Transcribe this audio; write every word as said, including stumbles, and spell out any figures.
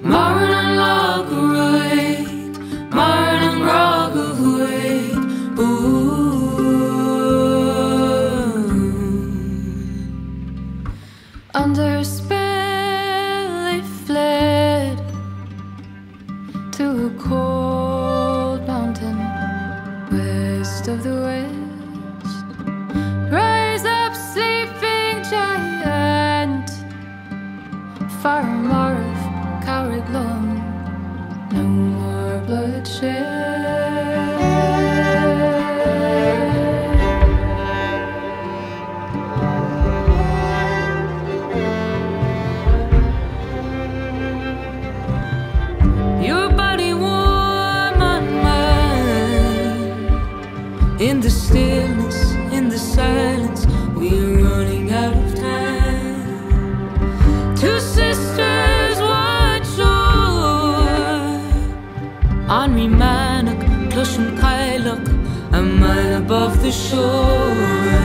Under spell they fled to a cold mountain west of the west. Rise up, sleeping giant, far more of coward long, no more bloodshed. In the stillness, in the silence, we're running out of time. Two sisters watch o'er on me manach, clushing Kylach, a mile above the shore.